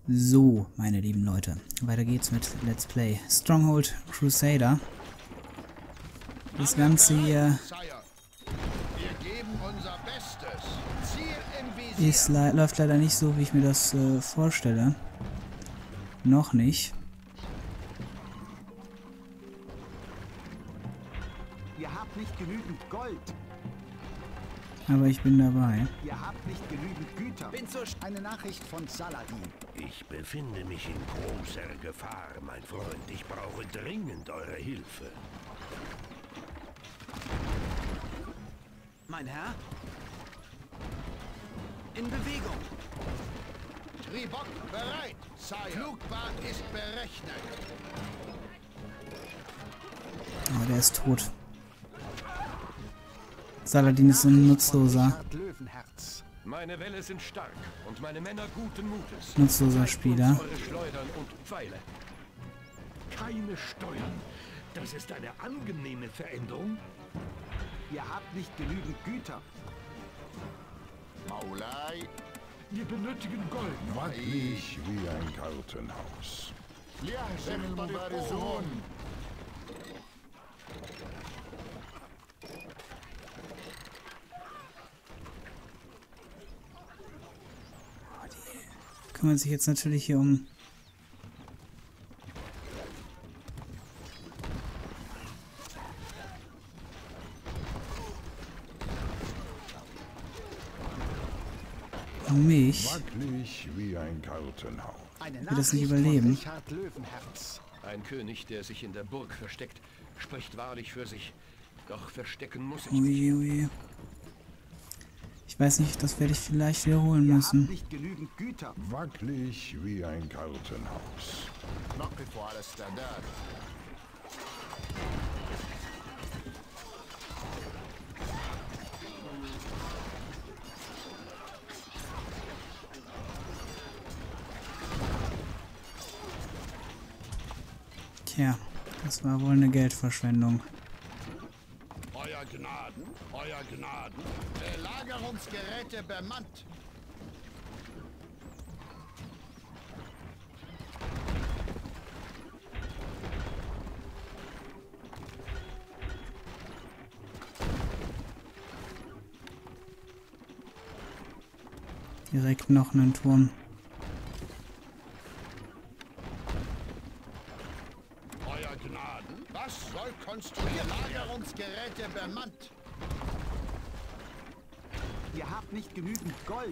So, meine lieben Leute, weiter geht's mit Let's Play Stronghold Crusader. Das Ganze hier läuft leider nicht so, wie ich mir das vorstelle. Noch nicht. Ihr habt nicht genügend Gold. Aber ich bin dabei. Ihr habt nicht genügend Güter. Eine Nachricht von Saladin. Ich befinde mich in großer Gefahr, mein Freund. Ich brauche dringend eure Hilfe. Mein Herr? In Bewegung. Tribok bereit, Sire. Flugbahn ist berechnet. Oh, der ist tot. Saladin ist so ein nutzloser Meine Wälle sind stark und meine Männer guten Mutes. Nutzloser Spieler. Eure Schleudern und Pfeile. Keine Steuern. Das ist eine angenehme Veränderung. Ihr habt nicht genügend Güter. Maulai. Wir benötigen Gold. Wackelig wie ein Kartenhaus. Kümmert sich jetzt natürlich hier um mich. Wackelig wie ein Kartenhaus. Ich will das nicht überleben. Ein König, der sich in der Burg versteckt, spricht wahrlich für sich. Doch verstecken muss ich Ui, ui. Ich weiß nicht, das werde ich vielleicht wiederholen müssen. Nicht genügend Güter. Wackelig wie ein Kartenhaus. Tja, das war wohl eine Geldverschwendung. Euer Gnaden, Euer Gnaden. Belagerungsgeräte bemannt. Direkt noch einen Turm. Euer Gnaden. Was soll konstruiert? Belagerungsgeräte bemannt. Ihr habt nicht genügend Gold.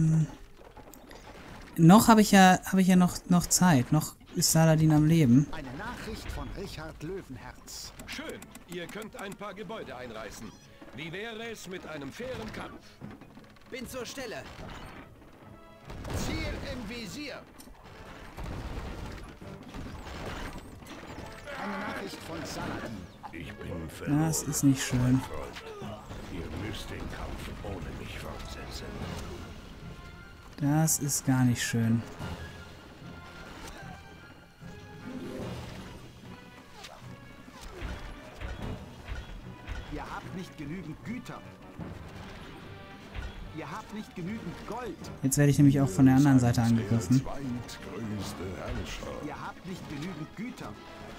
Noch habe ich ja noch Zeit. Noch ist Saladin am Leben. Eine Nachricht von Richard Löwenherz. Schön, ihr könnt ein paar Gebäude einreißen. Wie wäre es mit einem fairen Kampf? Bin zur Stelle. Ziel im Visier. Eine Nachricht von Saladin. Ich bin verloren. Das ist nicht schön. Freund. Ihr müsst den Kampf ohne mich fortsetzen. Das ist gar nicht schön. Ihr habt nicht genügend Güter. Ihr habt nicht genügend Gold. Jetzt werde ich nämlich auch von der anderen Seite angegriffen. Der zweitgrößte Herrscher. Ihr habt nicht genügend Güter.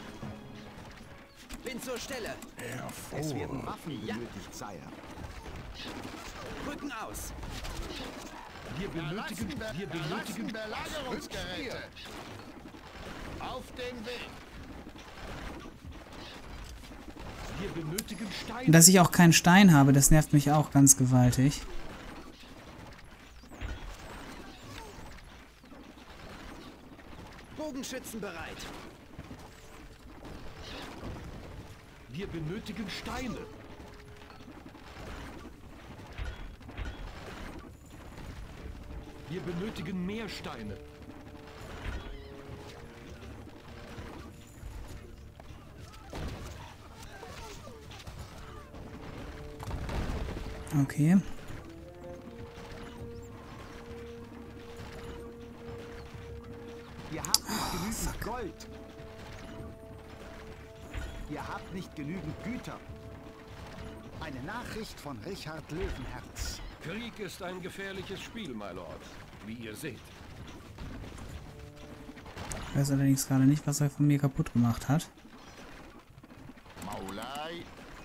Bin zur Stelle. Es werden Waffen benötigt, Sire. Rücken aus. Wir benötigen Belagerungsgeräte. Auf den Weg. Wir benötigen Steine. Dass ich auch keinen Stein habe, das nervt mich auch ganz gewaltig. Bogenschützen bereit. Wir benötigen Steine. Wir benötigen mehr Steine. Okay. Ihr habt nicht genügend Gold. Ihr habt nicht genügend Güter. Eine Nachricht von Richard Löwenherz. Krieg ist ein gefährliches Spiel, my Lord. Wie ihr seht. weiß allerdings gerade nicht, was er von mir kaputt gemacht hat. Maulai.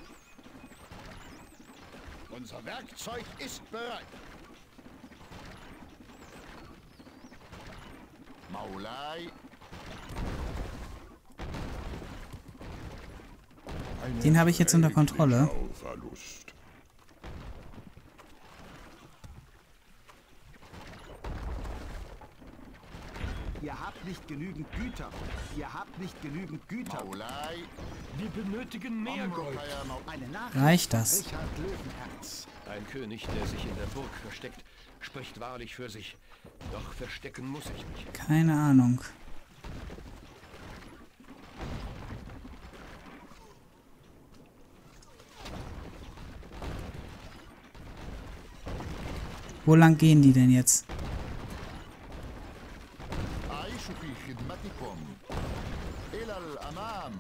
Unser Werkzeug ist bereit. Maulai. Den habe ich jetzt unter Kontrolle. Verlust. Ihr habt nicht genügend Güter. Ihr habt nicht genügend Güter. Maulai. Wir benötigen mehr Gold. Eine Nachricht Reicht das? von Richard Löwenherz. Ein König, der sich in der Burg versteckt, spricht wahrlich für sich. Doch verstecken muss ich mich. Keine Ahnung. Wo lang gehen die denn jetzt? أعيش في خدمتكم. إلى الأمام.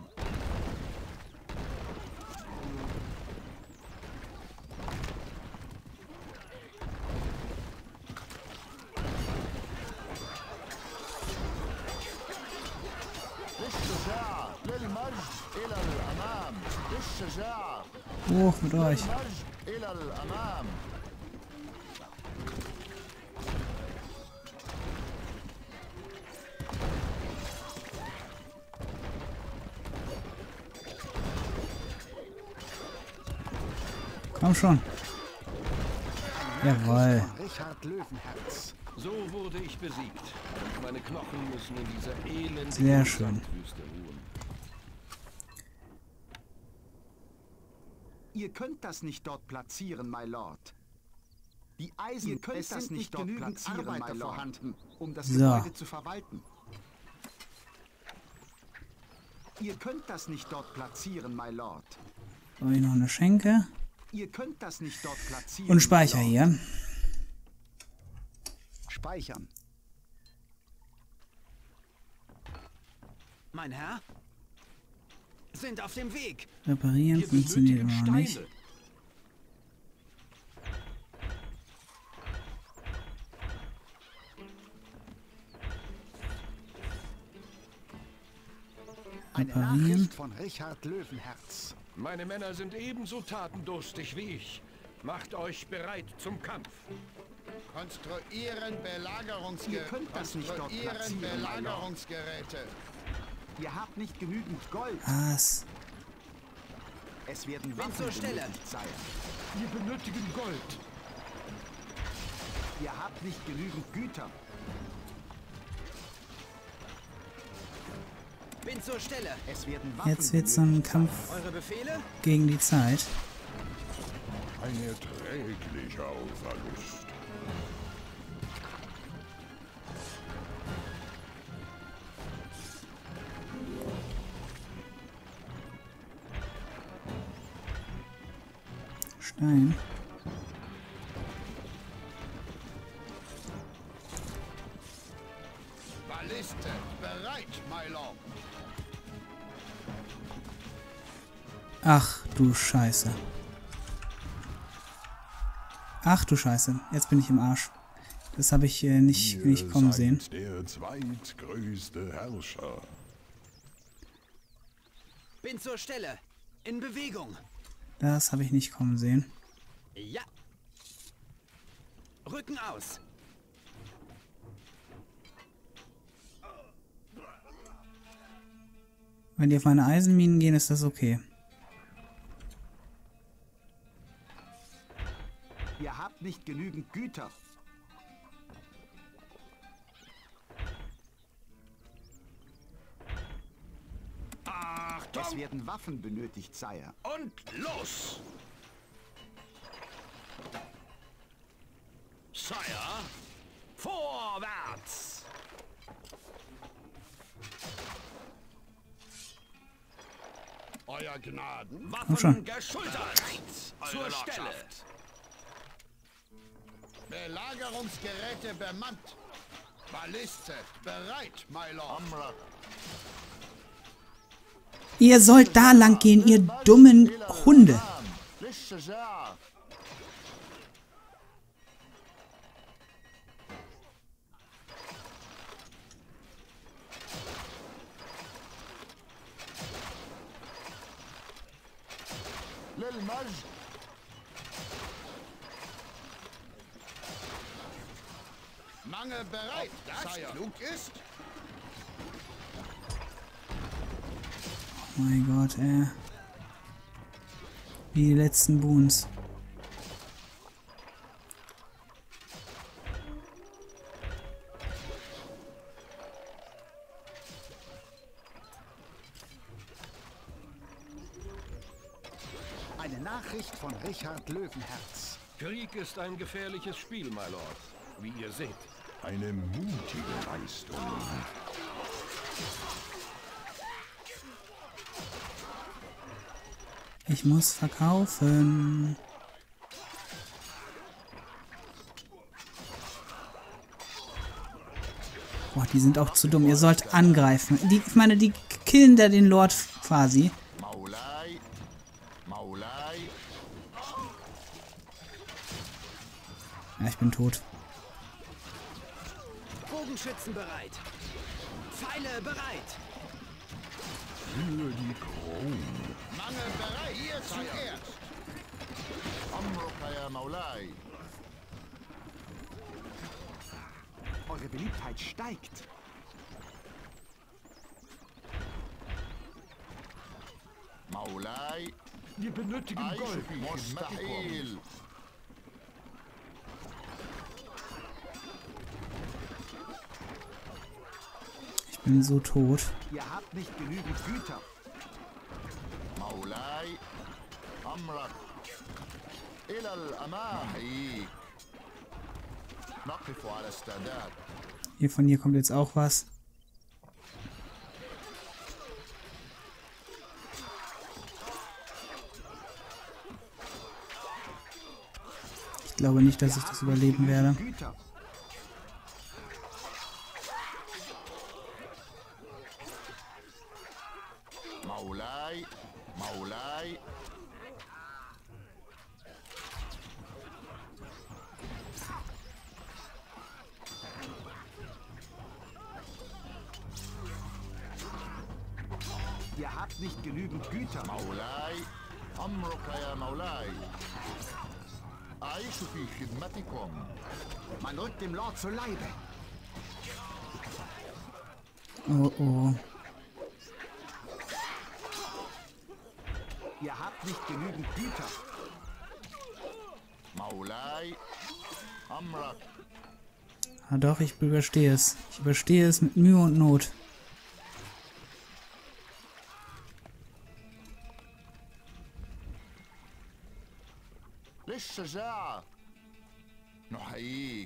للشجاعة. للمجد. إلى الأمام. للشجاعة. Hoch mit euch. للمجد. إلى الأمام. Komm schon. Jawohl. Von Richard Löwenherz. So wurde ich besiegt. Und meine Knochen müssen in dieser elenden Sehr schön. Sandwüste ruhen. Ihr könnt das nicht dort platzieren, my Lord. Die Eisen, ihr könnt das nicht dort platzieren, my Lord, vorhanden, um das So. Gebäude zu verwalten. Ihr könnt das nicht dort platzieren, my Lord. Brauche ich noch eine Schenke. Ihr könnt das nicht dort platzieren. Und Speicher my Lord. hier. Speichern. Mein Herr? Sind auf dem Weg. Reparieren Wir funktioniert benötigen immer noch nicht. Steine. Eine Reparieren. Nachricht von Richard Löwenherz. Meine Männer sind ebenso tatendurstig wie ich. Macht euch bereit zum Kampf. Konstruieren Ihr Belagerungsgeräte. könnt das nicht dort platzieren, my Lord. Belagerungsgeräte. Ihr habt nicht genügend Gold. Was? Es werden Bin Waffen zur Stelle. benötigt sein. Wir benötigen Gold. Ihr habt nicht genügend Güter. Bin zur Stelle. Es werden Waffen Jetzt wird so ein benötigt sein. Kampf Eure Befehle? gegen die Zeit. Ein erträglicher Verlust. Stein. Balliste bereit, my Lord. Ach du Scheiße. Ach du Scheiße. Jetzt bin ich im Arsch. Das habe ich nicht kommen sehen. Seid der zweitgrößte Herrscher. Bin zur Stelle. In Bewegung. Das habe ich nicht kommen sehen. Ja. Rücken aus. Wenn die auf meine Eisenminen gehen, ist das okay. Ihr habt nicht genügend Güter. Achtung Es werden Waffen benötigt, Sire. und los! Sire, vorwärts! Euer Gnaden, Komm schon. Waffen geschultert! Zur Stelle! Belagerungsgeräte bemannt! Balliste bereit, my Lord! Ihr sollt da lang gehen, ihr dummen Hunde. للشجاعة Mange bereit, das klug ist. Oh mein Gott, ey. Wie die letzten Boons. Eine Nachricht von Richard Löwenherz. Krieg ist ein gefährliches Spiel, my Lord. Wie ihr seht. Eine mutige Leistung. Ich muss verkaufen. Boah, die sind auch zu dumm. Ihr sollt angreifen. Ich meine, die killen da den Lord quasi. Maulai. Maulai. Ja, ich bin tot. Bogenschützen bereit. Pfeile bereit. Für die Krone. Mange bereit, hier zuerst. Amrokaya Maulai. Eure Beliebtheit steigt. Maulai. Wir benötigen Gold. Mustahil. Ich bin so tot. Ihr habt nicht genügend Güter. Maulai. Amrak. Ilal Amahi. نقف على استعداد. Hier von hier kommt jetzt auch was. Ich glaube nicht, dass ich das überleben werde. Güter. Maulai. Maulai. Ihr habt nicht genügend Güter. مولاي أمرك يا مولاي أعيش في خدمتكم. Man rückt dem Lord zu Leibe. Oh oh. Ihr habt nicht genügend Güter. مولاي أمرك. Ah doch, ich überstehe es. Ich überstehe es mit Mühe und Not. للشجاعة نحييك.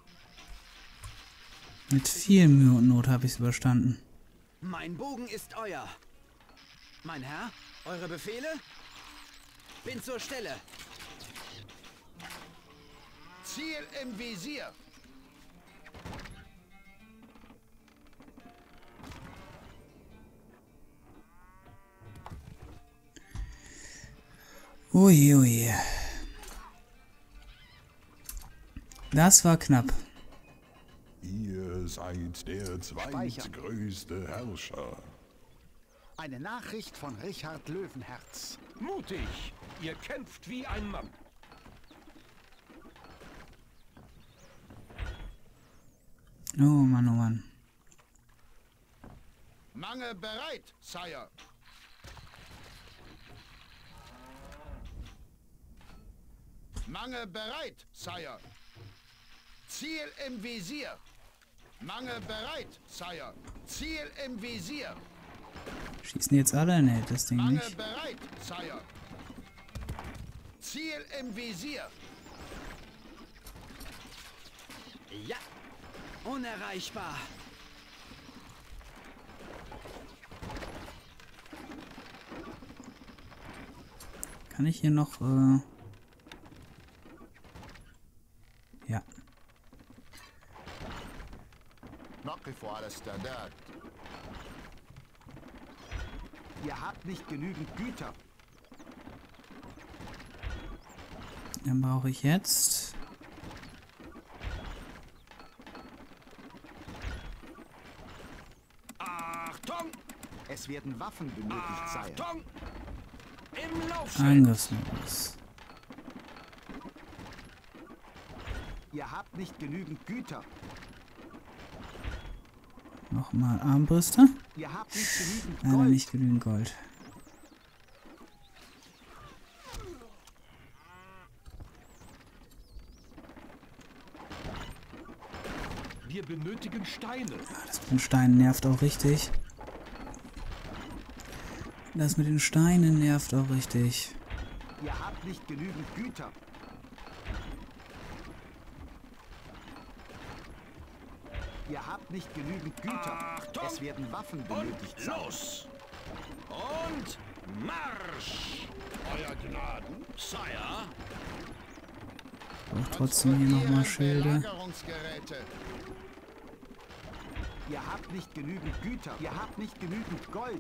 Mit viel Mühe und Not habe ich es überstanden. Mein Bogen ist euer. Mein Herr, eure Befehle? Bin zur Stelle. Ziel im Visier. Ui, ui. Das war knapp. Ihr seid der zweitgrößte Herrscher. Eine Nachricht von Richard Löwenherz. Mutig. Ihr kämpft wie ein Mann. Oh Mann, oh Mann. Mange bereit, Sire. Mange bereit, Sire. Ziel im Visier. Mange bereit, Sire. Ziel im Visier. Schießen die jetzt alle? Ne, das Ding Mange nicht. bereit, Sire. Ziel im Visier. Ja. Unerreichbar. Kann ich hier noch, ja. نقف على استعداد. Ihr habt nicht genügend Güter. Dann brauche ich jetzt. Achtung! Es werden Waffen benötigt, Sire. Achtung! Im Laufschritt. Angriffsmodus. Ihr habt nicht genügend Güter. Nochmal Armbrüste. Ihr habt nicht genügend Leider Gold. nicht genügend Gold. Wir benötigen Steine. Das mit den Steinen nervt auch richtig. Das mit den Steinen nervt auch richtig. Ihr habt nicht genügend Güter. Ihr habt nicht genügend Güter. Achtung! Es werden Waffen Und benötigt sein. los. Und Marsch. Euer Gnaden. Sire. Braucht trotzdem hier nochmal Schilde. Belagerungsgeräte. Ihr habt nicht genügend Güter. Ihr habt nicht genügend Gold.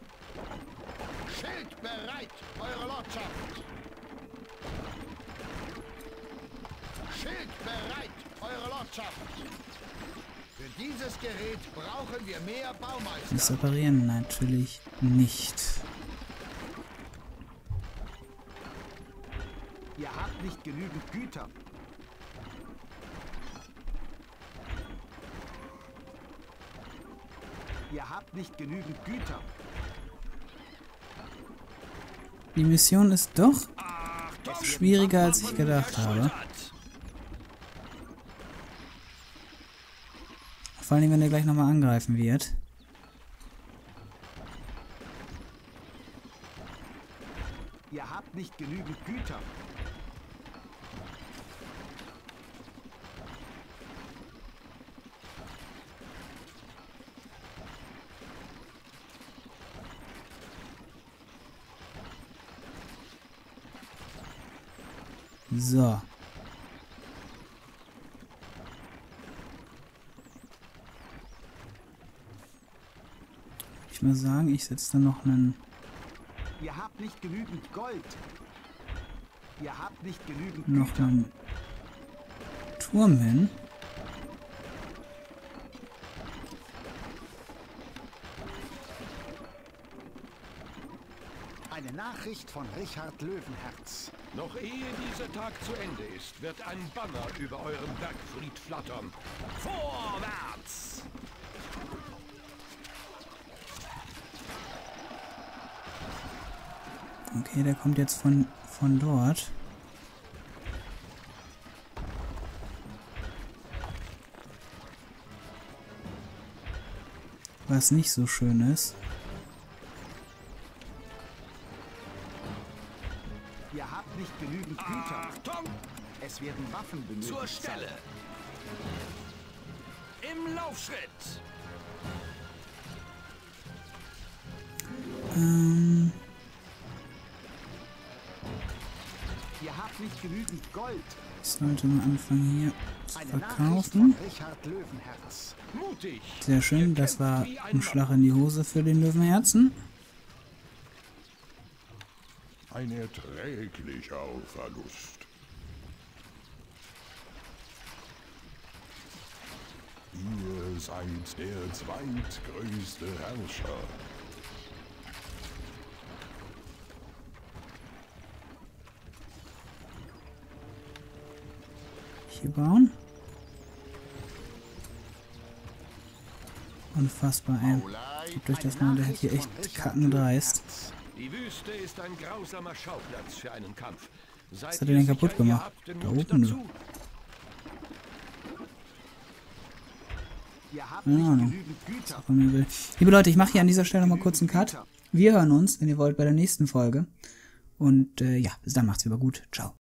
Schild bereit, eure Lordschaft. Schild bereit, eure Lordschaft. Für dieses Gerät brauchen wir mehr Wir Baumeister. separieren natürlich nicht. Ihr habt nicht genügend Güter. Ihr habt nicht genügend Güter. Die Mission ist doch Achtung. schwieriger, als ich gedacht habe. Erschüttert. Vor allem, wenn er gleich nochmal angreifen wird. Ihr habt nicht genügend Güter. So. Ich mal sagen, ich setze da noch einen... Ihr habt nicht genügend Gold. Ihr habt nicht genügend noch Güter. einen Turm hin. Eine Nachricht von Richard Löwenherz. Noch ehe dieser Tag zu Ende ist, wird ein Banner über eurem Bergfried flattern. Vorwärts! Okay, der kommt jetzt von dort. Was nicht so schön ist. Ihr habt nicht genügend Güter. Achtung! Es werden Waffen benötigt Zur sein. Stelle! Im Laufschritt! Ihr habt nicht genügend Gold. Ich sollte mal anfangen hier zu Eine Nachricht verkaufen. von Richard Löwenherz. Mutig! Sehr schön, das war ein Schlag in die Hose für den Löwenherzen. Ein erträglicher Verlust. Ihr seid der zweitgrößte Herrscher. Hier bauen. Unfassbar, ey. Guckt euch das mal, der hat hier echt kackendreist. Die Wüste ist ein grausamer Schauplatz für einen Kampf. Was hat er denn kaputt gemacht? Da oben, du. Ihr habt Keine nicht Ahnung. genügend Güter. Von mir will. Liebe Leute, ich mache hier an dieser Stelle nochmal kurz einen Cut. Wir hören uns, wenn ihr wollt, bei der nächsten Folge. Und ja, bis dann, macht's über gut. Ciao.